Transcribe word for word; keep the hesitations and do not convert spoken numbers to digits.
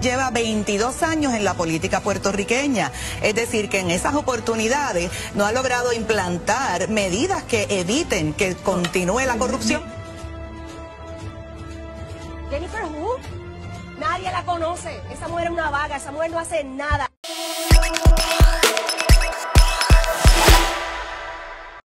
lleva veintidós años en la política puertorriqueña. Es decir, que en esas oportunidades no ha logrado implantar medidas que eviten que continúe la corrupción. Jennifer Who, nadie la conoce. Esa mujer es una vaga, esa mujer no hace nada.